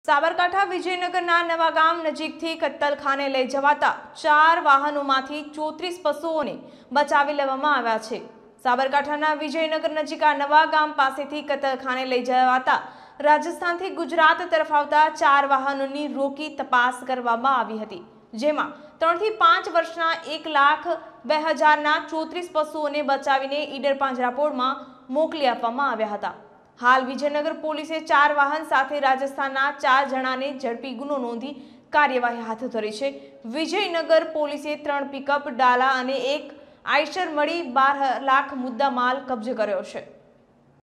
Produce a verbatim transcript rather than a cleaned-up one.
સાબરકાંઠા વિજયનગરના નવાગામ નજીકથી કતલખાને લઈ જવાતા ચાર વાહનોમાંથી ચોત્રીસ પશુઓને બચાવી લેવામાં આવ્યા છે। સાબરકાંઠાના વિજયનગર નજીક આ નવાગામ પાસેથી કતલખાને લઈ જવાતા રાજસ્થાનથી ગુજરાત તરફ આવતા ચાર વાહનોની રોકી તપાસ કરવામાં આવી હતી, જેમાં ત્રણ થી પાંચ વર્ષના એક લાખ બે હજારના ચોત્રીસ પશુઓને બચાવીને ઈડર પાંજરાપોળમાં મોકલી આપવામાં આવ્યા હતા। हाल विजयनगर पोलीसे चार वाहन साथे राजस्थानना चार जणाने झड़पी गुनो नोंधी कार्यवाही हाथ धरी छे। विजयनगर पोलीसे त्रण पिकअप डाला अने एक आइशर मळी बार लाख मुद्दा माल कब्जे कर्यो छे।